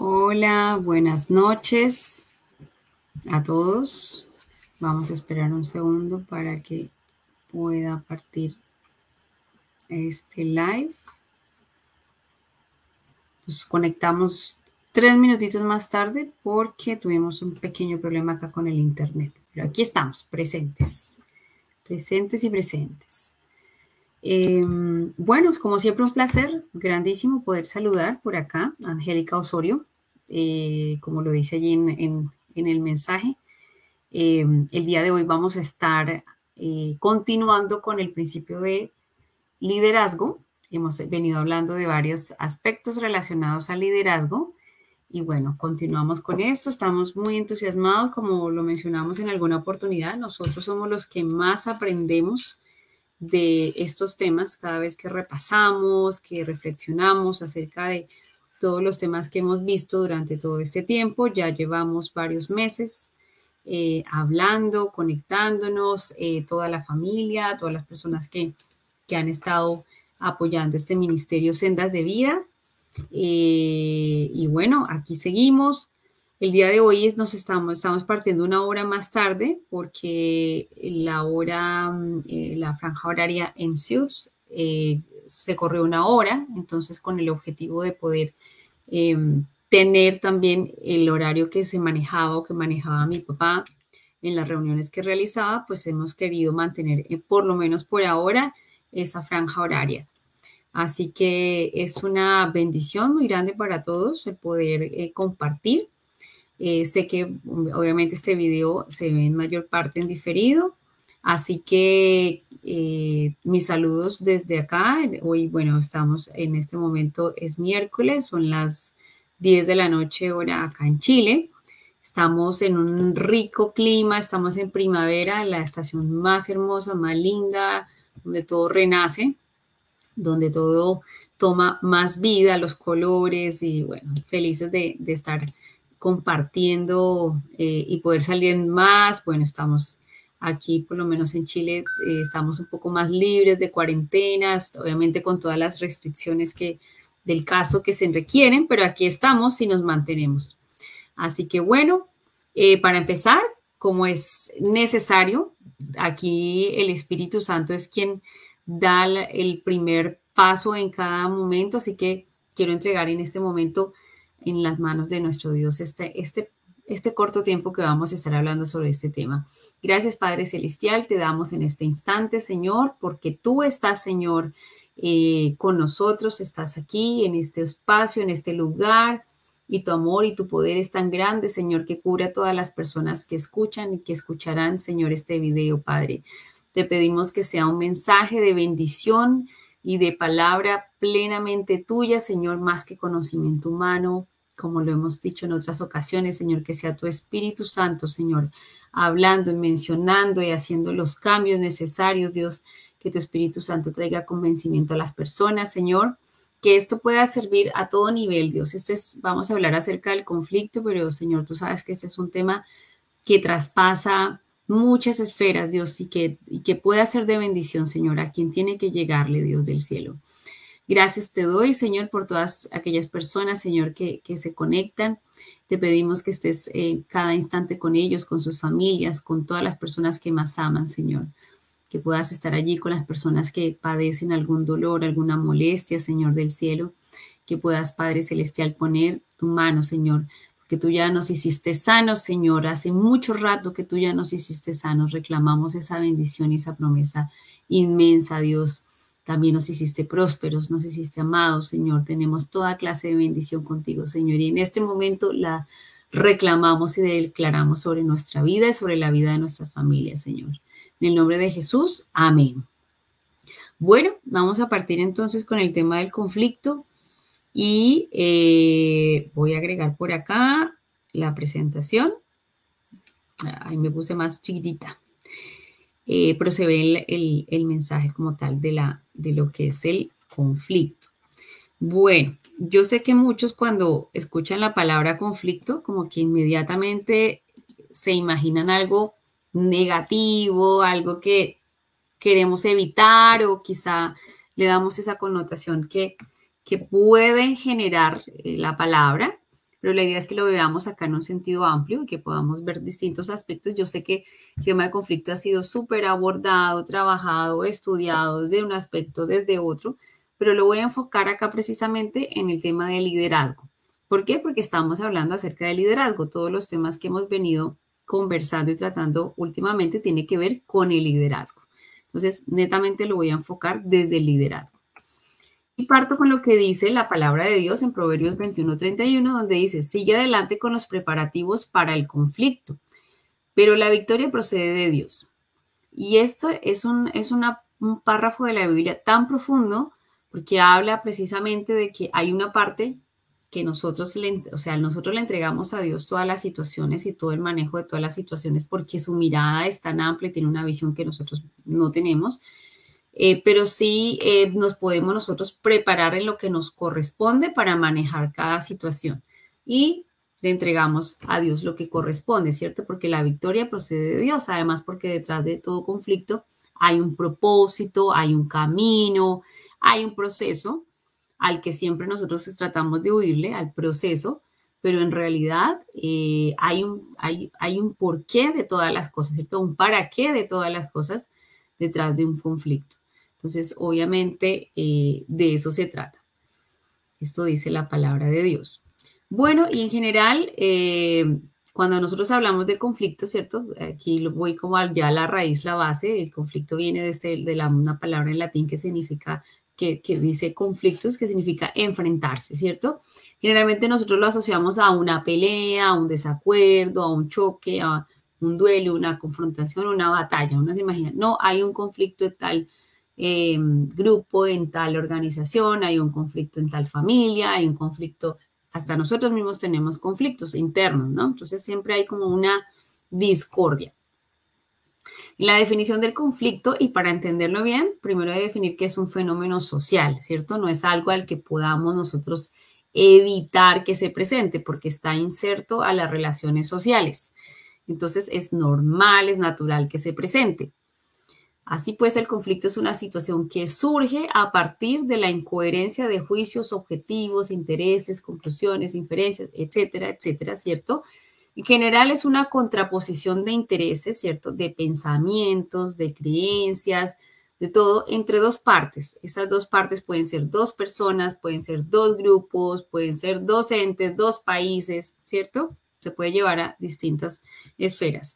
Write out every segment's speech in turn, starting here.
Hola, buenas noches a todos. Vamos a esperar un segundo para que pueda partir este live. Nos conectamos 3 minutitos más tarde porque tuvimos un pequeño problema acá con el internet. Pero aquí estamos, presentes y presentes. Bueno, como siempre un placer grandísimo poder saludar por acá a Angélica Osorio, como lo dice allí en el mensaje. El día de hoy vamos a estar continuando con el principio de liderazgo. Hemos venido hablando de varios aspectos relacionados al liderazgo y bueno, continuamos con esto. Estamos muy entusiasmados, como lo mencionamos en alguna oportunidad. Nosotros somos los que más aprendemos de estos temas cada vez que repasamos, que reflexionamos acerca de todos los temas que hemos visto durante todo este tiempo. Ya llevamos varios meses hablando, conectándonos, toda la familia, todas las personas que han estado apoyando este ministerio Sendas de Vida. Y bueno, aquí seguimos. El día de hoy estamos partiendo una hora más tarde porque la hora, la franja horaria en Suits se corrió una hora, entonces con el objetivo de poder tener también el horario que se manejaba o que manejaba mi papá en las reuniones que realizaba, pues hemos querido mantener por lo menos por ahora esa franja horaria. Así que es una bendición muy grande para todos el poder compartir. Sé que obviamente este video se ve en mayor parte en diferido, así que mis saludos desde acá. Hoy, bueno, estamos en este momento, es miércoles, son las 10 de la noche hora acá en Chile. Estamos en un rico clima, estamos en primavera, la estación más hermosa, más linda, donde todo renace, donde todo toma más vida, los colores y bueno, felices de estar compartiendo y poder salir más. Bueno, estamos aquí, por lo menos en Chile, estamos un poco más libres de cuarentenas, obviamente con todas las restricciones del caso que se requieren, pero aquí estamos y nos mantenemos. Así que bueno, para empezar, como es necesario, aquí el Espíritu Santo es quien da el primer paso en cada momento, así que quiero entregar en este momento en las manos de nuestro Dios este corto tiempo que vamos a estar hablando sobre este tema. Gracias, Padre Celestial, te damos en este instante, Señor, porque tú estás, Señor, con nosotros, estás aquí en este espacio, en este lugar, y tu amor y tu poder es tan grande, Señor, que cubre a todas las personas que escuchan y que escucharán, Señor, este video, Padre. Te pedimos que sea un mensaje de bendición y de palabra plenamente tuya, Señor, más que conocimiento humano, como lo hemos dicho en otras ocasiones, Señor, que sea tu Espíritu Santo, Señor, hablando y mencionando y haciendo los cambios necesarios, Dios, que tu Espíritu Santo traiga convencimiento a las personas, Señor, que esto pueda servir a todo nivel, Dios. Vamos a hablar acerca del conflicto, pero Señor, tú sabes que este es un tema que traspasa muchas esferas, Dios, y que pueda ser de bendición, Señor, a quien tiene que llegarle, Dios del cielo. Gracias te doy, Señor, por todas aquellas personas, Señor, que se conectan. Te pedimos que estés cada instante con ellos, con sus familias, con todas las personas que más aman, Señor. Que puedas estar allí con las personas que padecen algún dolor, alguna molestia, Señor del cielo. Que puedas, Padre Celestial, poner tu mano, Señor, porque tú ya nos hiciste sanos, Señor. Hace mucho rato que tú ya nos hiciste sanos. Reclamamos esa bendición y esa promesa inmensa, Dios. También nos hiciste prósperos, nos hiciste amados, Señor. Tenemos toda clase de bendición contigo, Señor. Y en este momento la reclamamos y declaramos sobre nuestra vida y sobre la vida de nuestra familia, Señor. En el nombre de Jesús, amén. Bueno, vamos a partir entonces con el tema del conflicto y voy a agregar por acá la presentación. Ahí me puse más chiquitita. Pero se ve el mensaje como tal de lo que es el conflicto. Bueno, yo sé que muchos cuando escuchan la palabra conflicto, como que inmediatamente se imaginan algo negativo, algo que queremos evitar o quizá le damos esa connotación que puede generar la palabra. pero la idea es que lo veamos acá en un sentido amplio y que podamos ver distintos aspectos. Yo sé que el tema de conflicto ha sido súper abordado, trabajado, estudiado desde un aspecto, desde otro, pero lo voy a enfocar acá precisamente en el tema del liderazgo. ¿Por qué? Porque estamos hablando acerca del liderazgo. Todos los temas que hemos venido conversando y tratando últimamente tiene que ver con el liderazgo. Entonces, netamente lo voy a enfocar desde el liderazgo. Y parto con lo que dice la palabra de Dios en Proverbios 21:31, donde dice, sigue adelante con los preparativos para el conflicto, pero la victoria procede de Dios. Y esto es un párrafo de la Biblia tan profundo porque habla precisamente de que hay una parte que nosotros le entregamos a Dios todas las situaciones y todo el manejo de todas las situaciones porque su mirada es tan amplia y tiene una visión que nosotros no tenemos. Pero sí nos podemos nosotros preparar en lo que nos corresponde para manejar cada situación. Y le entregamos a Dios lo que corresponde, ¿cierto? Porque la victoria procede de Dios, además porque detrás de todo conflicto hay un propósito, hay un camino, hay un proceso al que siempre nosotros tratamos de huirle, al proceso, pero en realidad hay un porqué de todas las cosas, ¿cierto? Un para qué de todas las cosas detrás de un conflicto. Entonces, obviamente, de eso se trata. Esto dice la palabra de Dios. Bueno, y en general, cuando nosotros hablamos de conflicto, ¿cierto? Aquí voy como ya a la raíz, la base. El conflicto viene de una palabra en latín que significa, que dice conflictos, que significa enfrentarse, ¿cierto? Generalmente nosotros lo asociamos a una pelea, a un desacuerdo, a un choque, a un duelo, una confrontación, una batalla. Uno se imagina, no, hay un conflicto de tal grupo, en tal organización, hay un conflicto en tal familia, hay un conflicto, hasta nosotros mismos tenemos conflictos internos, ¿no? Entonces siempre hay como una discordia. La definición del conflicto, y para entenderlo bien, primero hay que definir que es un fenómeno social, ¿cierto? No es algo al que podamos nosotros evitar que se presente porque está inserto a las relaciones sociales. Entonces es normal, es natural que se presente. Así pues, el conflicto es una situación que surge a partir de la incoherencia de juicios, objetivos, intereses, conclusiones, inferencias, etcétera, etcétera, ¿cierto? En general es una contraposición de intereses, ¿cierto? De pensamientos, de creencias, de todo, entre dos partes. Esas dos partes pueden ser dos personas, pueden ser dos grupos, pueden ser dos entes, dos países, ¿cierto? Se puede llevar a distintas esferas.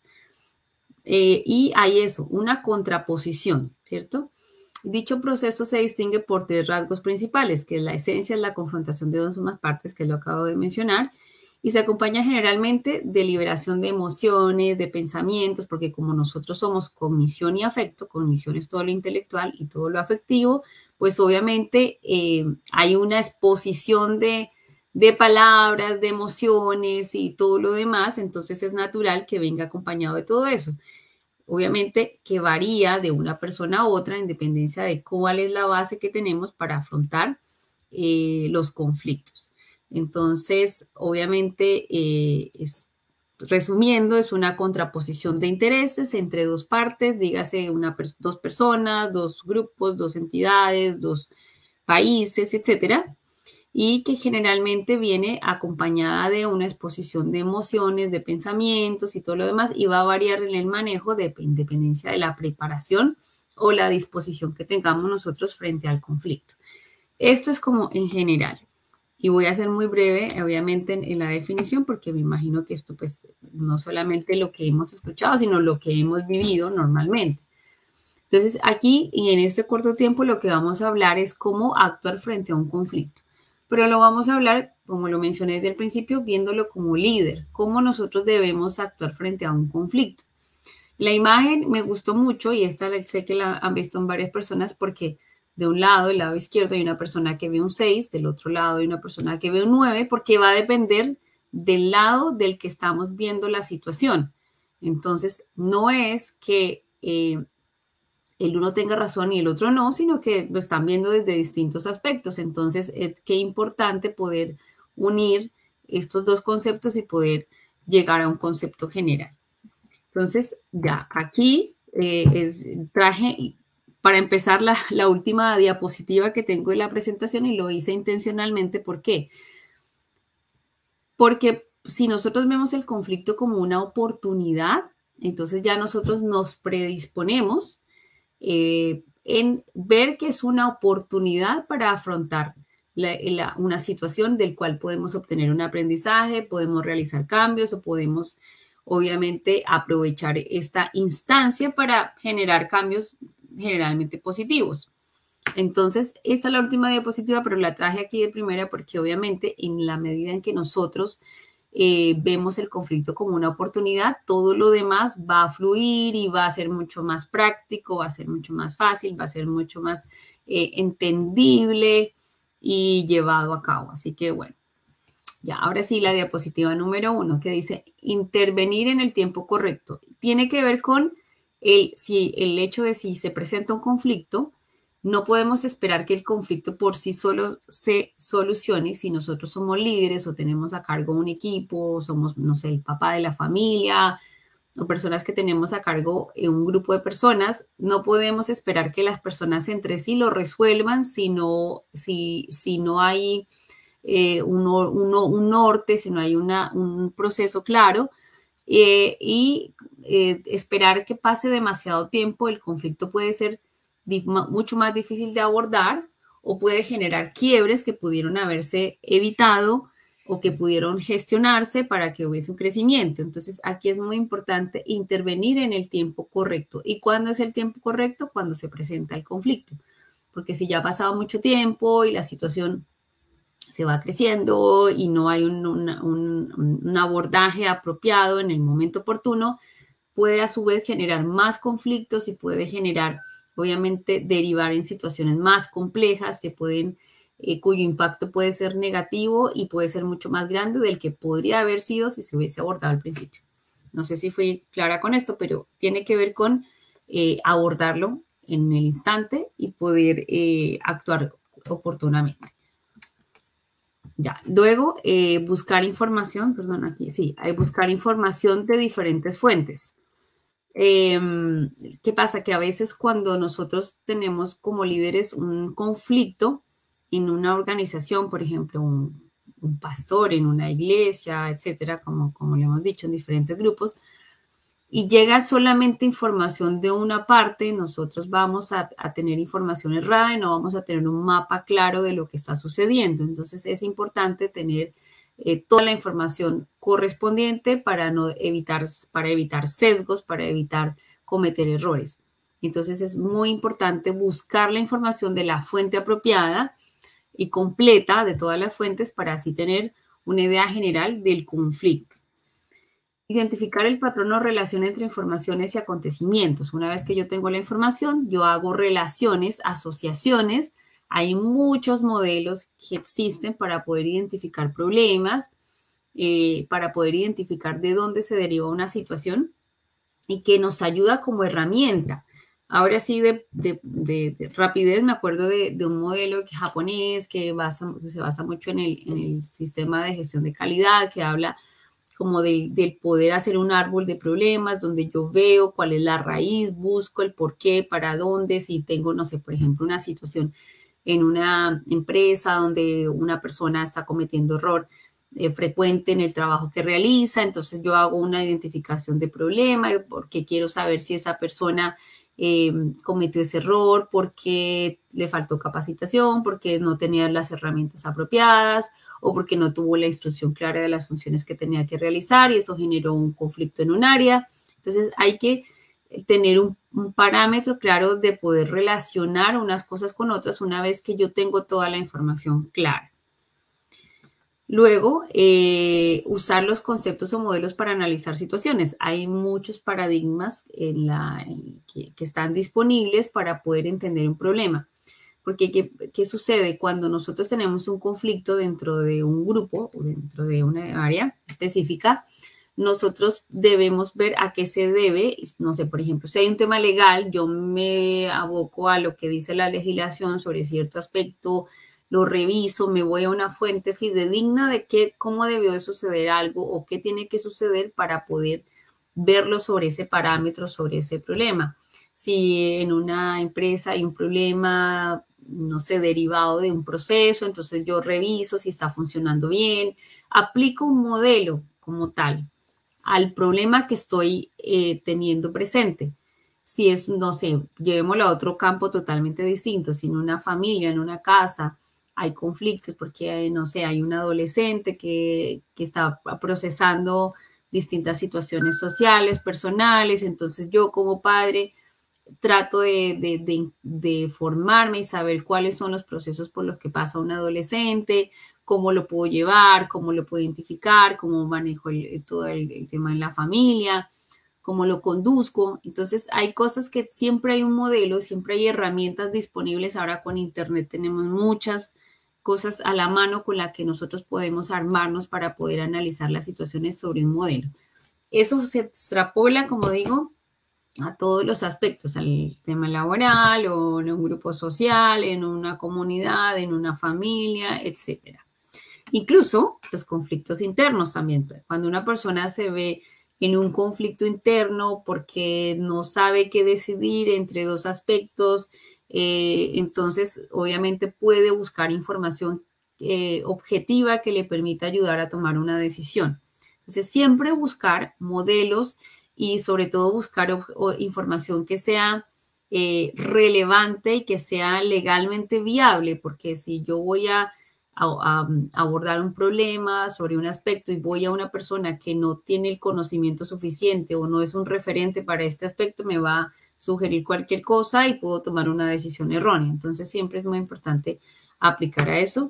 Y hay eso, una contraposición, ¿cierto? Dicho proceso se distingue por tres rasgos principales, que es la esencia, es la confrontación de dos o más partes, que lo acabo de mencionar, y se acompaña generalmente de liberación de emociones, de pensamientos, porque como nosotros somos cognición y afecto, cognición es todo lo intelectual y todo lo afectivo, pues obviamente hay una exposición de palabras, de emociones y todo lo demás, entonces es natural que venga acompañado de todo eso. Obviamente que varía de una persona a otra en dependencia de cuál es la base que tenemos para afrontar los conflictos. Entonces, obviamente, resumiendo, es una contraposición de intereses entre dos partes, dígase dos personas, dos grupos, dos entidades, dos países, etcétera, y que generalmente viene acompañada de una exposición de emociones, de pensamientos y todo lo demás, y va a variar en el manejo de dependencia de la preparación o la disposición que tengamos nosotros frente al conflicto. Esto es como en general. Y voy a ser muy breve, obviamente, en la definición, porque me imagino que esto, pues, no solamente lo que hemos escuchado, sino lo que hemos vivido normalmente. Entonces, aquí y en este corto tiempo, lo que vamos a hablar es cómo actuar frente a un conflicto. Pero lo vamos a hablar, como lo mencioné desde el principio, viéndolo como líder, cómo nosotros debemos actuar frente a un conflicto. La imagen me gustó mucho y esta sé que la han visto en varias personas porque de un lado, el lado izquierdo, hay una persona que ve un 6, del otro lado hay una persona que ve un 9, porque va a depender del lado del que estamos viendo la situación. Entonces, no es que el uno tenga razón y el otro no, sino que lo están viendo desde distintos aspectos. Entonces, qué importante poder unir estos dos conceptos y poder llegar a un concepto general. Entonces, ya aquí traje, para empezar, la última diapositiva que tengo de la presentación y lo hice intencionalmente. ¿Por qué? Porque si nosotros vemos el conflicto como una oportunidad, entonces ya nosotros nos predisponemos en ver que es una oportunidad para afrontar una situación del cual podemos obtener un aprendizaje, podemos realizar cambios o podemos obviamente aprovechar esta instancia para generar cambios generalmente positivos. Entonces, esta es la última diapositiva, pero la traje aquí de primera porque obviamente en la medida en que nosotros vemos el conflicto como una oportunidad, todo lo demás va a fluir y va a ser mucho más práctico, va a ser mucho más fácil, va a ser mucho más entendible y llevado a cabo. Así que bueno, ya, ahora sí la diapositiva número 1 que dice intervenir en el tiempo correcto. Tiene que ver con el hecho de si se presenta un conflicto, no podemos esperar que el conflicto por sí solo se solucione si nosotros somos líderes o tenemos a cargo un equipo, o somos, no sé, el papá de la familia o personas que tenemos a cargo un grupo de personas. No podemos esperar que las personas entre sí lo resuelvan si no hay un norte, si no hay un proceso claro. Esperar que pase demasiado tiempo, el conflicto puede ser mucho más difícil de abordar o puede generar quiebres que pudieron haberse evitado o que pudieron gestionarse para que hubiese un crecimiento. Entonces, aquí es muy importante intervenir en el tiempo correcto. ¿Y cuándo es el tiempo correcto? Cuando se presenta el conflicto. Porque si ya ha pasado mucho tiempo y la situación se va creciendo y no hay un abordaje apropiado en el momento oportuno, puede a su vez generar más conflictos y puede generar, obviamente, derivar en situaciones más complejas que pueden, cuyo impacto puede ser negativo y puede ser mucho más grande del que podría haber sido si se hubiese abordado al principio. No sé si fui clara con esto, pero tiene que ver con abordarlo en el instante y poder actuar oportunamente. Ya, luego buscar información, perdón, aquí sí, hay buscar información de diferentes fuentes. ¿Qué pasa? Que a veces cuando nosotros tenemos como líderes un conflicto en una organización, por ejemplo, un pastor en una iglesia, etcétera, como le hemos dicho, en diferentes grupos, y llega solamente información de una parte, nosotros vamos a tener información errada y no vamos a tener un mapa claro de lo que está sucediendo. Entonces es importante tener toda la información correspondiente para evitar sesgos, para evitar cometer errores. Entonces es muy importante buscar la información de la fuente apropiada y completa de todas las fuentes para así tener una idea general del conflicto. Identificar el patrón o relación entre informaciones y acontecimientos. Una vez que yo tengo la información, yo hago relaciones, asociaciones. Hay muchos modelos que existen para poder identificar problemas, para poder identificar de dónde se deriva una situación y que nos ayuda como herramienta. Ahora sí, de rapidez, me acuerdo de un modelo japonés que se basa mucho en el sistema de gestión de calidad, que habla como del poder hacer un árbol de problemas, donde yo veo cuál es la raíz, busco el por qué, para dónde, si tengo, no sé, por ejemplo, una situación en una empresa donde una persona está cometiendo error frecuente en el trabajo que realiza, entonces yo hago una identificación de problema, porque quiero saber si esa persona cometió ese error, porque le faltó capacitación, porque no tenía las herramientas apropiadas, o porque no tuvo la instrucción clara de las funciones que tenía que realizar y eso generó un conflicto en un área. Entonces hay que tener un parámetro claro de poder relacionar unas cosas con otras una vez que yo tengo toda la información clara. Luego, usar los conceptos o modelos para analizar situaciones. Hay muchos paradigmas que están disponibles para poder entender un problema. Porque, ¿qué sucede? Cuando nosotros tenemos un conflicto dentro de un grupo o dentro de una área específica, nosotros debemos ver a qué se debe. No sé, por ejemplo, si hay un tema legal, yo me aboco a lo que dice la legislación sobre cierto aspecto, lo reviso, me voy a una fuente fidedigna de cómo debió de suceder algo o qué tiene que suceder para poder verlo sobre ese parámetro, sobre ese problema. Si en una empresa hay un problema no sé, derivado de un proceso, entonces yo reviso si está funcionando bien, aplico un modelo como tal al problema que estoy teniendo presente. Si es, no sé, llevémoslo a otro campo totalmente distinto, si en una familia, en una casa, hay conflictos porque, no sé, hay un adolescente que está procesando distintas situaciones sociales, personales, entonces yo como padre trato de formarme y saber cuáles son los procesos por los que pasa un adolescente, cómo lo puedo llevar, cómo lo puedo identificar, cómo manejo todo el tema en la familia, cómo lo conduzco. Entonces hay cosas que siempre hay un modelo, siempre hay herramientas disponibles. Ahora con Internet tenemos muchas cosas a la mano con las que nosotros podemos armarnos para poder analizar las situaciones sobre un modelo. Eso se extrapola, como digo, a todos los aspectos, al tema laboral o en un grupo social, en una comunidad, en una familia, etcétera. Incluso los conflictos internos también. Cuando una persona se ve en un conflicto interno porque no sabe qué decidir entre dos aspectos, entonces obviamente puede buscar información objetiva que le permita ayudar a tomar una decisión. Entonces siempre buscar modelos y sobre todo buscar información que sea relevante y que sea legalmente viable, porque si yo voy a abordar un problema sobre un aspecto y voy a una persona que no tiene el conocimiento suficiente o no es un referente para este aspecto, me va a sugerir cualquier cosa y puedo tomar una decisión errónea. Entonces siempre es muy importante aplicar a eso.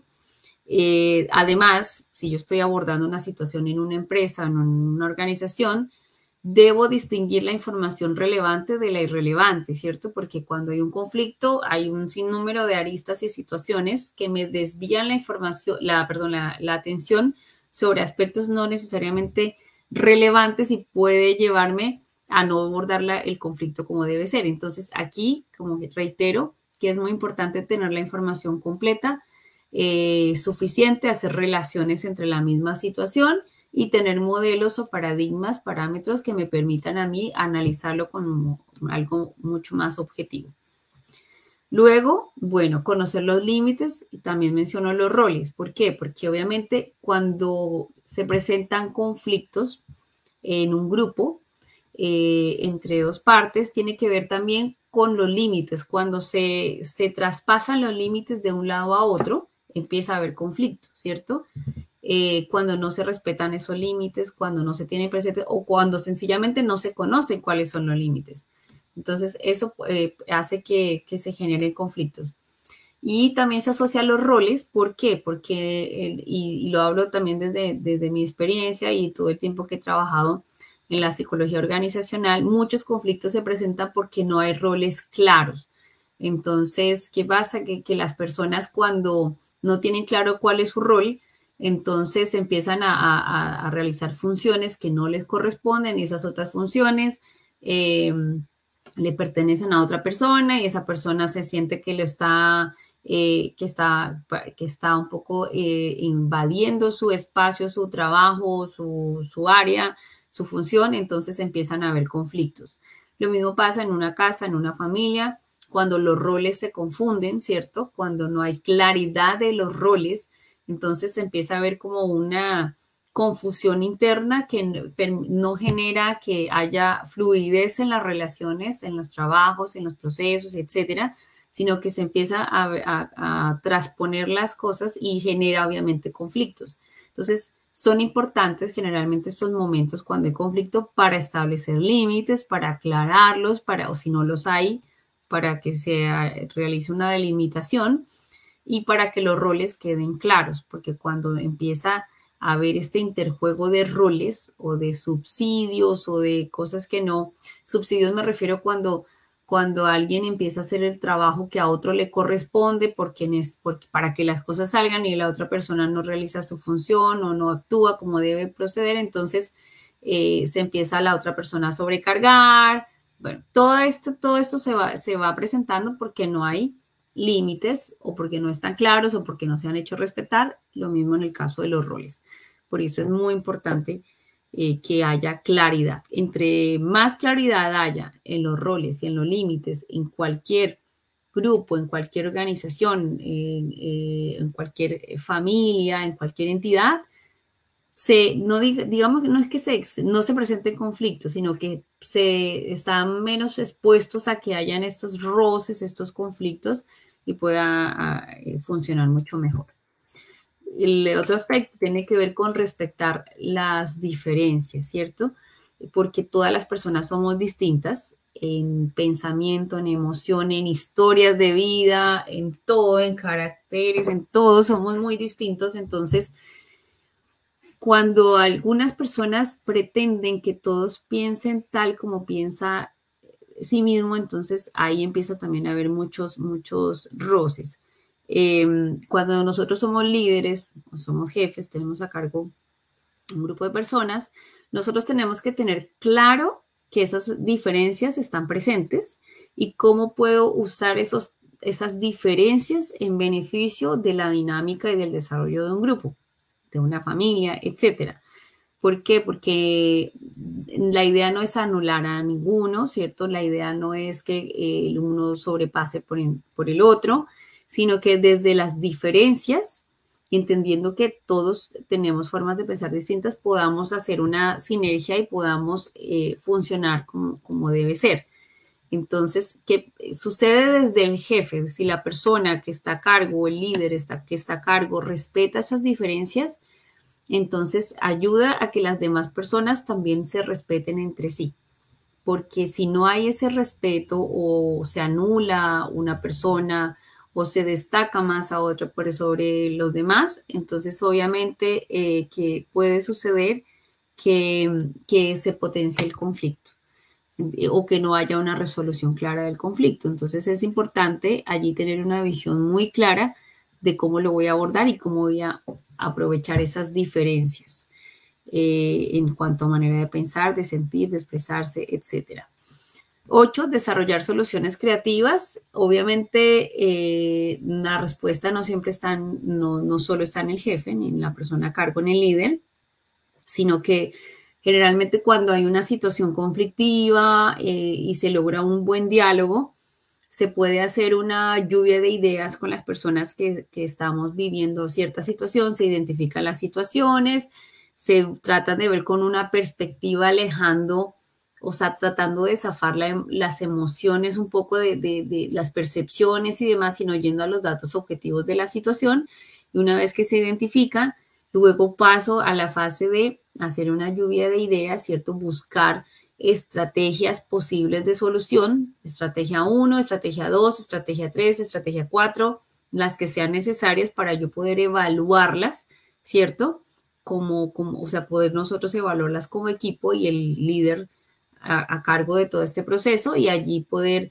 Además, si yo estoy abordando una situación en una empresa, en una organización, debo distinguir la información relevante de la irrelevante, ¿cierto? Porque cuando hay un conflicto hay un sinnúmero de aristas y situaciones que me desvían la información, la atención sobre aspectos no necesariamente relevantes y puede llevarme a no abordar el conflicto como debe ser. Entonces aquí, como reitero, que es muy importante tener la información completa, suficiente, hacer relaciones entre la misma situación y tener modelos o paradigmas, parámetros que me permitan a mí analizarlo con algo mucho más objetivo. Luego, bueno, conocer los límites y también menciono los roles. ¿Por qué? Porque obviamente cuando se presentan conflictos en un grupo entre dos partes, tiene que ver también con los límites. Cuando se traspasan los límites de un lado a otro, empieza a haber conflicto, ¿cierto? Cuando no se respetan esos límites, cuando no se tienen presentes o cuando sencillamente no se conocen cuáles son los límites. Entonces, eso hace que se generen conflictos. Y también se asocian los roles. ¿Por qué? Porque, y lo hablo también desde mi experiencia y todo el tiempo que he trabajado en la psicología organizacional, muchos conflictos se presentan porque no hay roles claros. Entonces, ¿qué pasa? Que las personas cuando no tienen claro cuál es su rol, entonces empiezan a realizar funciones que no les corresponden y esas otras funciones le pertenecen a otra persona y esa persona se siente que lo está, que está un poco invadiendo su espacio, su trabajo, su área, su función, entonces empiezan a haber conflictos. Lo mismo pasa en una casa, en una familia, cuando los roles se confunden, ¿cierto? Cuando no hay claridad de los roles, entonces se empieza a ver como una confusión interna que no genera que haya fluidez en las relaciones, en los trabajos, en los procesos, etcétera, sino que se empieza a transponer las cosas y genera obviamente conflictos. Entonces, son importantes generalmente estos momentos cuando hay conflicto para establecer límites, para aclararlos, o si no los hay, para que se realice una delimitación y para que los roles queden claros, porque cuando empieza a haber este interjuego de roles o de subsidios o de cosas que no, subsidios me refiero cuando alguien empieza a hacer el trabajo que a otro le corresponde porque para que las cosas salgan y la otra persona no realiza su función o no actúa como debe proceder, entonces se empieza a la otra persona a sobrecargar. Bueno, todo esto se va presentando porque no hay límites o porque no están claros o porque no se han hecho respetar, lo mismo en el caso de los roles. Por eso es muy importante que haya claridad. Entre más claridad haya en los roles y en los límites, en cualquier grupo, en cualquier organización, en cualquier familia, en cualquier entidad, digamos que no es que no se presenten conflictos, sino que se están menos expuestos a que hayan estos roces, estos conflictos y pueda funcionar mucho mejor. El otro aspecto tiene que ver con respetar las diferencias, ¿cierto? Porque todas las personas somos distintas en pensamiento, en emoción, en historias de vida, en todo, en caracteres, en todo, somos muy distintos. Entonces, cuando algunas personas pretenden que todos piensen tal como piensa sí mismo, entonces ahí empieza también a haber muchos roces. Cuando nosotros somos líderes, o somos jefes, tenemos a cargo un grupo de personas, nosotros tenemos que tener claro que esas diferencias están presentes y cómo puedo usar esas diferencias en beneficio de la dinámica y del desarrollo de un grupo, de una familia, etcétera. ¿Por qué? Porque la idea no es anular a ninguno, ¿cierto? La idea no es que el uno sobrepase por el otro, sino que desde las diferencias, entendiendo que todos tenemos formas de pensar distintas, podamos hacer una sinergia y podamos funcionar como debe ser. Entonces, ¿qué sucede desde el jefe? Si la persona que está a cargo, el líder que está a cargo, respeta esas diferencias, entonces ayuda a que las demás personas también se respeten entre sí. Porque si no hay ese respeto o se anula una persona o se destaca más a otra por sobre los demás, entonces obviamente que puede suceder que se potencie el conflicto o que no haya una resolución clara del conflicto. Entonces es importante allí tener una visión muy clara de cómo lo voy a abordar y cómo voy a aprovechar esas diferencias en cuanto a manera de pensar, de sentir, de expresarse, etc. 8, desarrollar soluciones creativas. Obviamente la respuesta no siempre está, no solo está en el jefe, ni en la persona a cargo, en el líder, sino que generalmente cuando hay una situación conflictiva y se logra un buen diálogo, se puede hacer una lluvia de ideas con las personas que estamos viviendo cierta situación, se identifican las situaciones, se tratan de ver con una perspectiva alejando, o sea, tratando de zafar las emociones un poco de las percepciones y demás, sino yendo a los datos objetivos de la situación. Y una vez que se identifican, luego paso a la fase de hacer una lluvia de ideas, ¿cierto? Buscar estrategias posibles de solución, estrategia 1, estrategia 2, estrategia 3, estrategia 4, las que sean necesarias para yo poder evaluarlas, ¿cierto? O sea, poder nosotros evaluarlas como equipo y el líder a cargo de todo este proceso y allí poder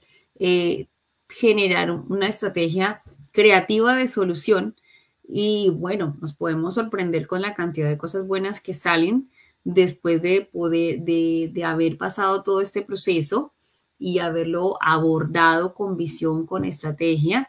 generar una estrategia creativa de solución. Y bueno, nos podemos sorprender con la cantidad de cosas buenas que salen después de haber pasado todo este proceso y haberlo abordado con visión, con estrategia,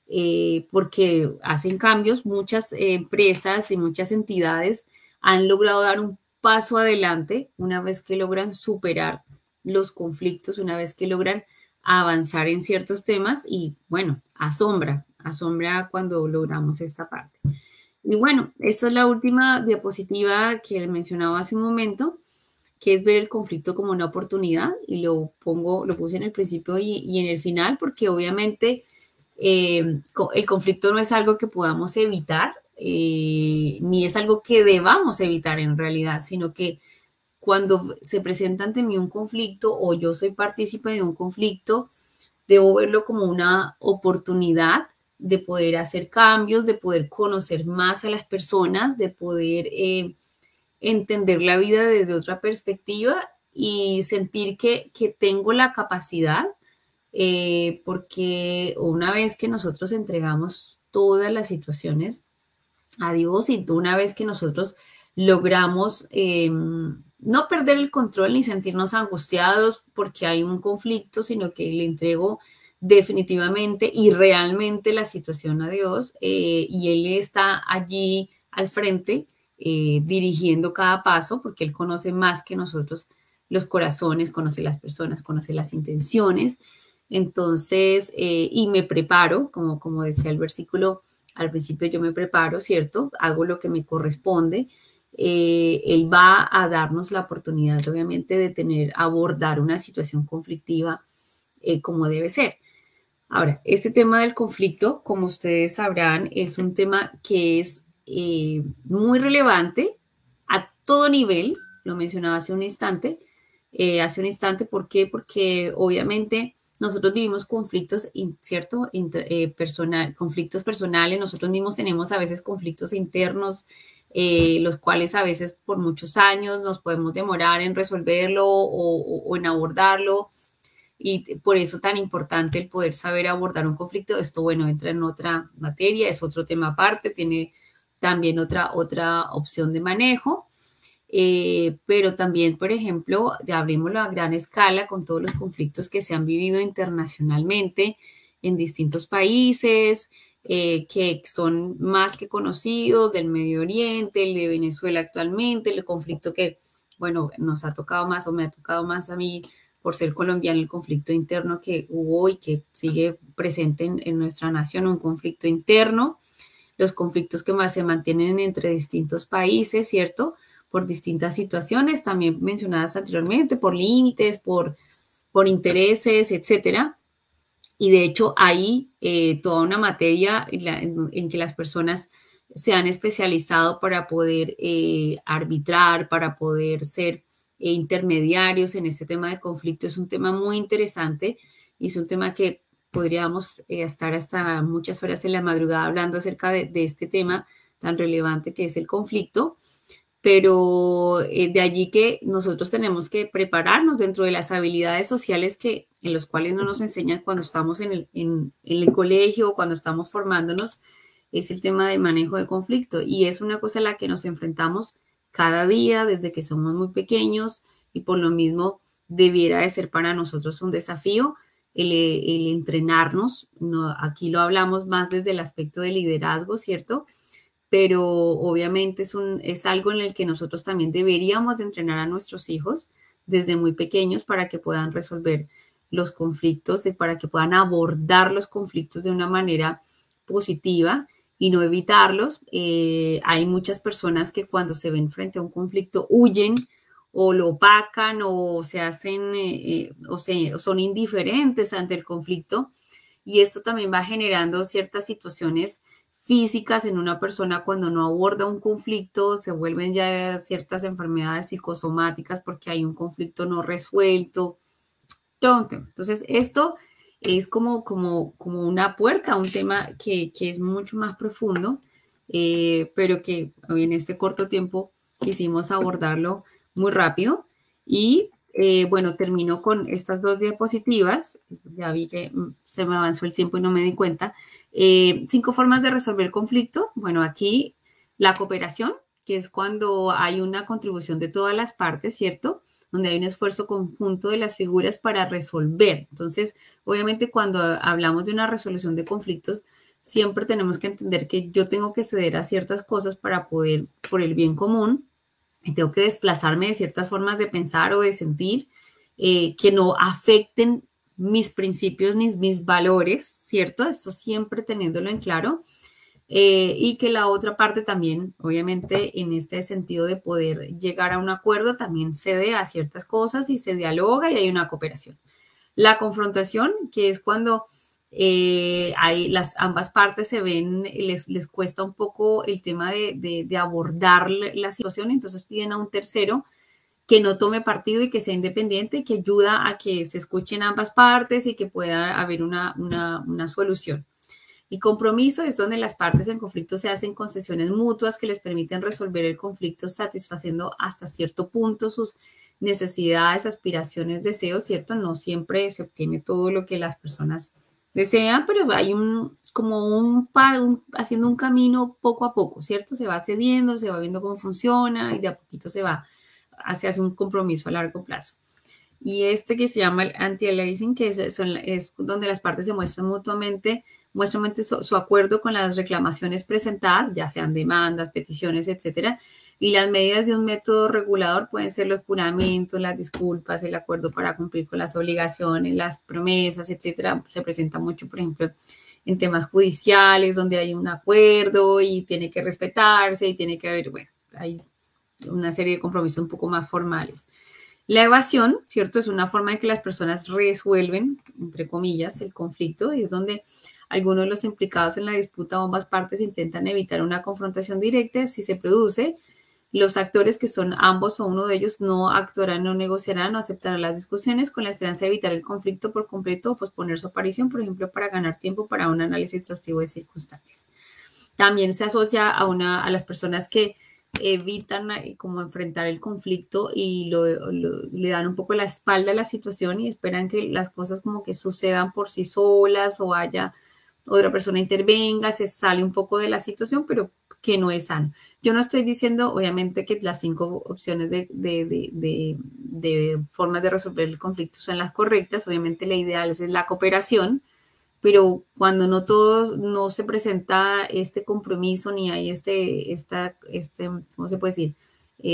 porque hacen cambios. Muchas empresas y muchas entidades han logrado dar un paso adelante una vez que logran superar los conflictos, una vez que logran avanzar en ciertos temas y bueno, asombra cuando logramos esta parte. Y bueno, esta es la última diapositiva que mencionaba hace un momento, que es ver el conflicto como una oportunidad y lo puse en el principio y en el final porque obviamente el conflicto no es algo que podamos evitar, ni es algo que debamos evitar en realidad, sino que cuando se presenta ante mí un conflicto o yo soy partícipe de un conflicto, debo verlo como una oportunidad de poder hacer cambios, de poder conocer más a las personas, de poder entender la vida desde otra perspectiva y sentir que tengo la capacidad, porque una vez que nosotros entregamos todas las situaciones a Dios y una vez que nosotros logramos no perder el control ni sentirnos angustiados porque hay un conflicto, sino que le entrego definitivamente y realmente la situación a Dios y Él está allí al frente dirigiendo cada paso porque Él conoce más que nosotros los corazones, conoce las personas, conoce las intenciones. Entonces, y me preparo, como decía el versículo al principio, yo me preparo, ¿cierto? Hago lo que me corresponde. Él va a darnos la oportunidad, obviamente, de abordar una situación conflictiva como debe ser. Ahora, este tema del conflicto, como ustedes sabrán, es un tema que es muy relevante a todo nivel, lo mencionaba hace un instante, ¿por qué? Porque obviamente nosotros vivimos conflictos, ¿cierto? Conflictos personales, nosotros mismos tenemos a veces conflictos internos, los cuales a veces por muchos años nos podemos demorar en resolverlo o en abordarlo. Y por eso tan importante el poder saber abordar un conflicto. Esto, bueno, entra en otra materia, es otro tema aparte, tiene también otra opción de manejo. Pero también, por ejemplo, abrimos a gran escala con todos los conflictos que se han vivido internacionalmente en distintos países, que son más que conocidos, del Medio Oriente, el de Venezuela actualmente, el conflicto que, bueno, nos ha tocado más o me ha tocado más a mí por ser colombiana, el conflicto interno que hubo y que sigue presente en nuestra nación, un conflicto interno, los conflictos que más se mantienen entre distintos países, ¿cierto? Por distintas situaciones, también mencionadas anteriormente, por límites, por intereses, etcétera. Y de hecho hay toda una materia en que las personas se han especializado para poder arbitrar, para poder ser intermediarios en este tema de conflicto. Es un tema muy interesante y es un tema que podríamos estar hasta muchas horas en la madrugada hablando acerca de este tema tan relevante que es el conflicto. Pero de allí que nosotros tenemos que prepararnos dentro de las habilidades sociales en los cuales no nos enseñan cuando estamos en el colegio, cuando estamos formándonos, es el tema del manejo de conflicto. Y es una cosa a la que nos enfrentamos cada día desde que somos muy pequeños y por lo mismo debiera de ser para nosotros un desafío el entrenarnos. No, aquí lo hablamos más desde el aspecto de liderazgo, ¿cierto? Pero obviamente es algo en el que nosotros también deberíamos de entrenar a nuestros hijos desde muy pequeños para que puedan resolver los conflictos, para que puedan abordar los conflictos de una manera positiva y no evitarlos. Hay muchas personas que cuando se ven frente a un conflicto huyen o lo opacan o se hacen o son indiferentes ante el conflicto, y esto también va generando ciertas situaciones físicas en una persona cuando no aborda un conflicto, se vuelven ya ciertas enfermedades psicosomáticas porque hay un conflicto no resuelto. Entonces, esto es como una puerta a un tema que es mucho más profundo, pero que en este corto tiempo quisimos abordarlo muy rápido. Y bueno, termino con estas dos diapositivas. Ya vi que se me avanzó el tiempo y no me di cuenta. 5 formas de resolver conflicto. Bueno, aquí la cooperación, que es cuando hay una contribución de todas las partes, ¿cierto? Donde hay un esfuerzo conjunto de las figuras para resolver. Entonces, obviamente, cuando hablamos de una resolución de conflictos, siempre tenemos que entender que yo tengo que ceder a ciertas cosas para poder, por el bien común, y tengo que desplazarme de ciertas formas de pensar o de sentir que no afecten mis principios, mis valores, ¿cierto? Esto siempre teniéndolo en claro. Y que la otra parte también, obviamente, en este sentido de poder llegar a un acuerdo, también cede a ciertas cosas y se dialoga y hay una cooperación. La confrontación, que es cuando ambas partes se ven, les cuesta un poco el tema de abordar la situación, entonces piden a un tercero que no tome partido y que sea independiente, que ayuda a que se escuchen ambas partes y que pueda haber una solución. Y compromiso es donde las partes en conflicto se hacen concesiones mutuas que les permiten resolver el conflicto satisfaciendo hasta cierto punto sus necesidades, aspiraciones, deseos, ¿cierto? No siempre se obtiene todo lo que las personas desean, pero hay haciendo un camino poco a poco, ¿cierto? Se va cediendo, se va viendo cómo funciona y de a poquito se hace un compromiso a largo plazo. Y este que se llama el anti-aliasing, que es donde las partes se muestran mutuamente su acuerdo con las reclamaciones presentadas, ya sean demandas, peticiones, etcétera. Y las medidas de un método regulador pueden ser los juramentos, las disculpas, el acuerdo para cumplir con las obligaciones, las promesas, etcétera. Se presenta mucho, por ejemplo, en temas judiciales donde hay un acuerdo y tiene que respetarse y tiene que haber, bueno, hay una serie de compromisos un poco más formales. La evasión, ¿cierto? Es una forma en que las personas resuelven, entre comillas, el conflicto, y es donde algunos de los implicados en la disputa o ambas partes intentan evitar una confrontación directa. Si se produce, los actores, que son ambos o uno de ellos, no actuarán, no negociarán o aceptarán las discusiones con la esperanza de evitar el conflicto por completo o posponer su aparición, por ejemplo, para ganar tiempo para un análisis exhaustivo de circunstancias. También se asocia a las personas que evitan como enfrentar el conflicto y le dan un poco la espalda a la situación y esperan que las cosas como que sucedan por sí solas o haya otra persona intervenga, se sale un poco de la situación, pero que no es sano. Yo no estoy diciendo, obviamente, que las 5 opciones de formas de resolver el conflicto son las correctas. Obviamente la ideal es la cooperación, pero cuando no se presenta este compromiso ni hay ¿cómo se puede decir?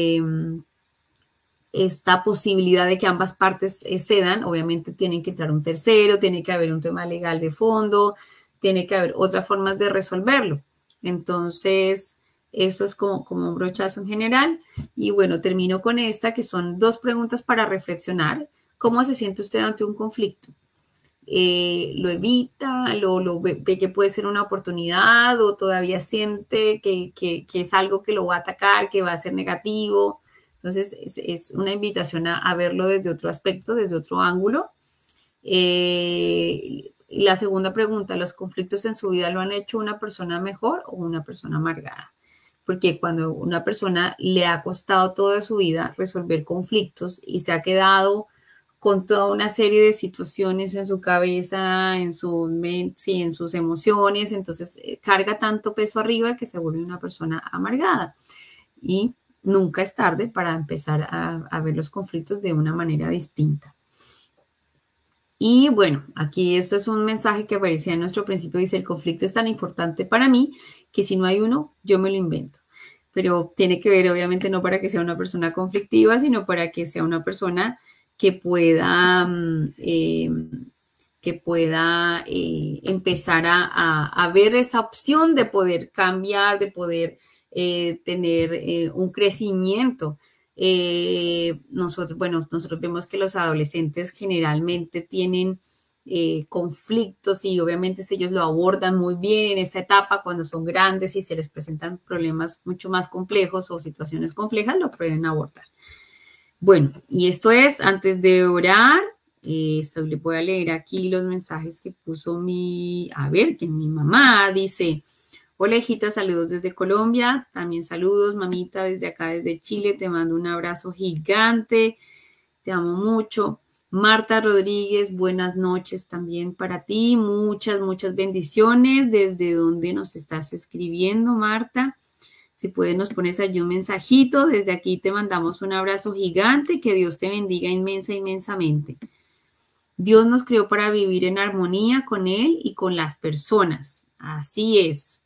Esta posibilidad de que ambas partes cedan, obviamente tienen que entrar un tercero, tiene que haber un tema legal de fondo, tiene que haber otras formas de resolverlo. Entonces, eso es como un brochazo en general. Y bueno, termino con esta, que son 2 preguntas para reflexionar. ¿Cómo se siente usted ante un conflicto? ¿Lo evita? ¿Lo ve que puede ser una oportunidad? ¿O todavía siente que es algo que lo va a atacar, que va a ser negativo? Entonces, es una invitación a verlo desde otro aspecto, desde otro ángulo. La segunda pregunta, ¿los conflictos en su vida lo han hecho una persona mejor o una persona amargada? Porque cuando una persona le ha costado toda su vida resolver conflictos y se ha quedado con toda una serie de situaciones en su cabeza, en sus emociones, entonces carga tanto peso arriba que se vuelve una persona amargada. Y nunca es tarde para empezar a ver los conflictos de una manera distinta. Y bueno, aquí esto es un mensaje que aparecía en nuestro principio, dice: el conflicto es tan importante para mí que si no hay uno, yo me lo invento. Pero tiene que ver, obviamente, no para que sea una persona conflictiva, sino para que sea una persona que pueda, empezar a ver esa opción de poder cambiar, de poder tener un crecimiento. Nosotros vemos que los adolescentes generalmente tienen conflictos y obviamente ellos lo abordan muy bien en esta etapa. Cuando son grandes y se les presentan problemas mucho más complejos o situaciones complejas, lo pueden abordar. Bueno, y esto es antes de orar. Le voy a leer aquí los mensajes que puso mi mamá dice: hola, hijita, saludos desde Colombia. También saludos, mamita, desde acá, desde Chile. Te mando un abrazo gigante. Te amo mucho. Marta Rodríguez, buenas noches también para ti. Muchas, muchas bendiciones. ¿Desde dónde nos estás escribiendo, Marta? Si puedes, nos pones allí un mensajito. Desde aquí te mandamos un abrazo gigante. Que Dios te bendiga inmensamente. Dios nos creó para vivir en armonía con Él y con las personas. Así es.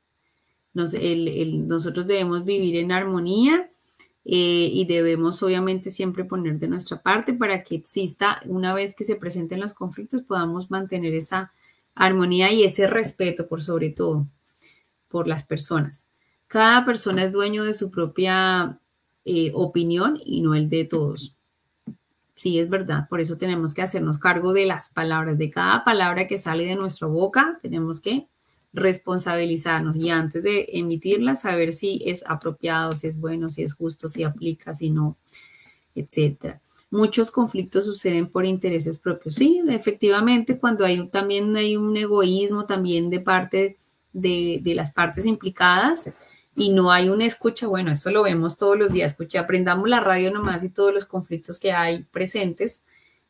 Nosotros debemos vivir en armonía y debemos obviamente siempre poner de nuestra parte para que exista, una vez que se presenten los conflictos, podamos mantener esa armonía y ese respeto por sobre todo por las personas. Cada persona es dueño de su propia opinión y no el de todos. Sí, es verdad. Por eso tenemos que hacernos cargo de las palabras, de cada palabra que sale de nuestra boca. Tenemos que responsabilizarnos y antes de emitirla saber si es apropiado, si es bueno, si es justo, si aplica, si no, etcétera. Muchos conflictos suceden por intereses propios. Sí, efectivamente, cuando también hay un egoísmo también de parte de las partes implicadas y no hay una escucha. Bueno, esto lo vemos todos los días. Aprendamos la radio nomás y todos los conflictos que hay presentes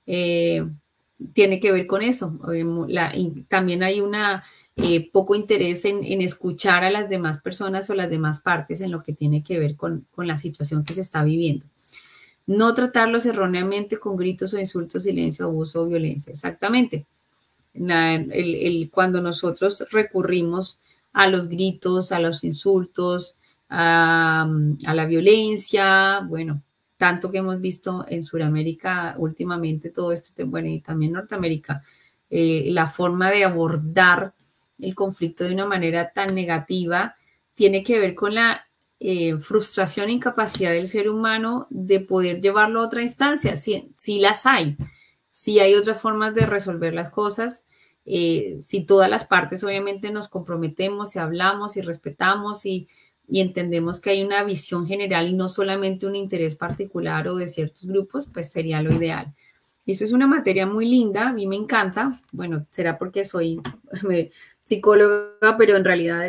tiene que ver con eso. Y también hay poco interés en escuchar a las demás personas o las demás partes en lo que tiene que ver con la situación que se está viviendo. No tratarlos erróneamente con gritos o insultos, silencio, abuso o violencia. Exactamente. Cuando nosotros recurrimos a los gritos, a los insultos, a la violencia, bueno, tanto que hemos visto en Sudamérica últimamente todo este, bueno, y también Norteamérica, la forma de abordar el conflicto de una manera tan negativa tiene que ver con la frustración e incapacidad del ser humano de poder llevarlo a otra instancia. Sí las hay, sí hay otras formas de resolver las cosas. Si todas las partes obviamente nos comprometemos y hablamos y respetamos y entendemos que hay una visión general y no solamente un interés particular o de ciertos grupos, pues sería lo ideal. Y esto es una materia muy linda, a mí me encanta. Bueno, será porque soy psicóloga, pero en realidad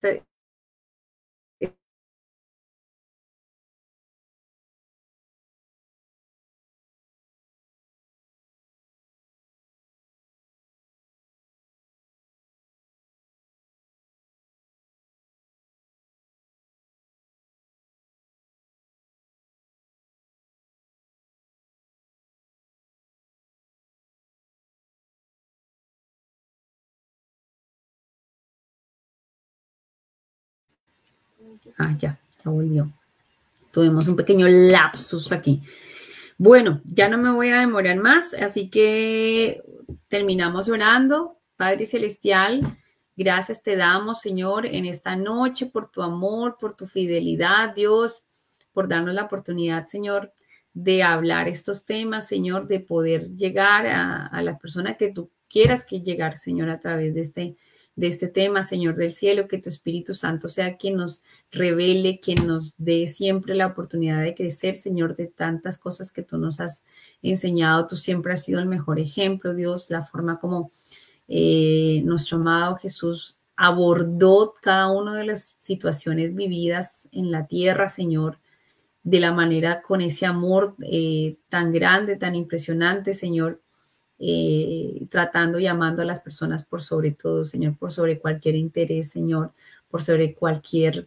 ya volvió. Tuvimos un pequeño lapsus aquí. Bueno, ya no me voy a demorar más, así que terminamos orando. Padre Celestial, gracias te damos, Señor, en esta noche por tu amor, por tu fidelidad, Dios, por darnos la oportunidad, Señor, de hablar estos temas, Señor, de poder llegar a la persona que tú quieras que llegar, Señor, a través de este tema, Señor del cielo, que tu Espíritu Santo sea quien nos revele, quien nos dé siempre la oportunidad de crecer, Señor, de tantas cosas que tú nos has enseñado. Tú siempre has sido el mejor ejemplo, Dios, la forma como nuestro amado Jesús abordó cada una de las situaciones vividas en la tierra, Señor, de la manera con ese amor tan grande, tan impresionante, Señor, tratando y amando a las personas por sobre todo, Señor, por sobre cualquier interés, Señor, por sobre cualquier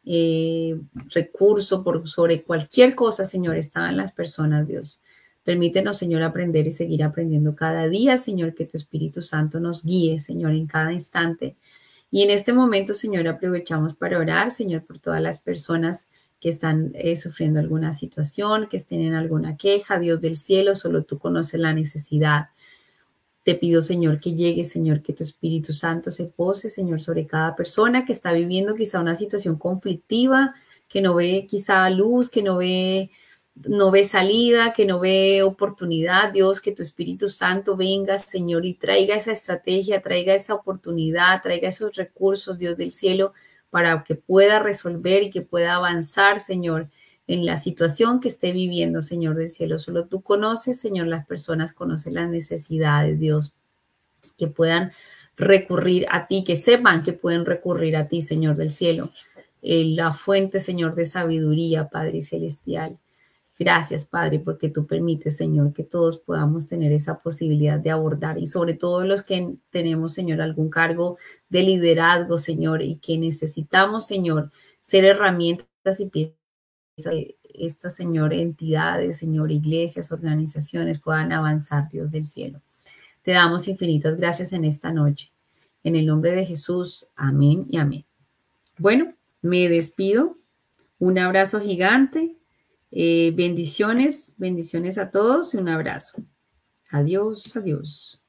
recurso, por sobre cualquier cosa, Señor, estaban las personas, Dios. Permítenos, Señor, aprender y seguir aprendiendo cada día, Señor, que tu Espíritu Santo nos guíe, Señor, en cada instante. Y en este momento, Señor, aprovechamos para orar, Señor, por todas las personas que están sufriendo alguna situación, que tienen alguna queja. Dios del cielo, solo tú conoces la necesidad. Te pido, Señor, que llegue, Señor, que tu Espíritu Santo se pose, Señor, sobre cada persona que está viviendo quizá una situación conflictiva, que no ve quizá luz, que no ve salida, que no ve oportunidad. Dios, que tu Espíritu Santo venga, Señor, y traiga esa estrategia, traiga esa oportunidad, traiga esos recursos, Dios del cielo, para que pueda resolver y que pueda avanzar, Señor, en la situación que esté viviendo, Señor del cielo. Solo tú conoces, Señor, las personas conocen las necesidades, Dios, que puedan recurrir a ti, que sepan que pueden recurrir a ti, Señor del cielo. La fuente, Señor, de sabiduría, Padre celestial. Gracias, Padre, porque tú permites, Señor, que todos podamos tener esa posibilidad de abordar y sobre todo los que tenemos, Señor, algún cargo de liderazgo, Señor, y que necesitamos, Señor, ser herramientas y piezas de estas, Señor, entidades, Señor, iglesias, organizaciones puedan avanzar, Dios del cielo. Te damos infinitas gracias en esta noche. En el nombre de Jesús, amén y amén. Bueno, me despido. Un abrazo gigante. Bendiciones, bendiciones a todos y un abrazo. Adiós, adiós.